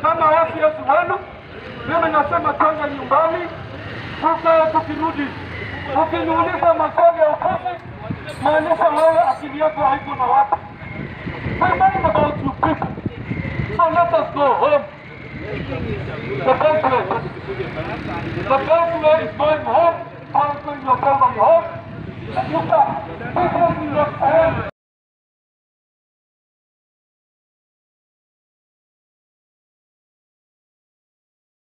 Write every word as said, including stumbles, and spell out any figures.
kama O C S wenu, mimi nasema twende nyumbani, tukae tukirudi. Ukiniuliza maswali ya ofisi, maanisha wewe akili yako haiko na watu. We're mind about you people. So let us go home. The best way. The best way is going home, answering your family home. And you can. This is your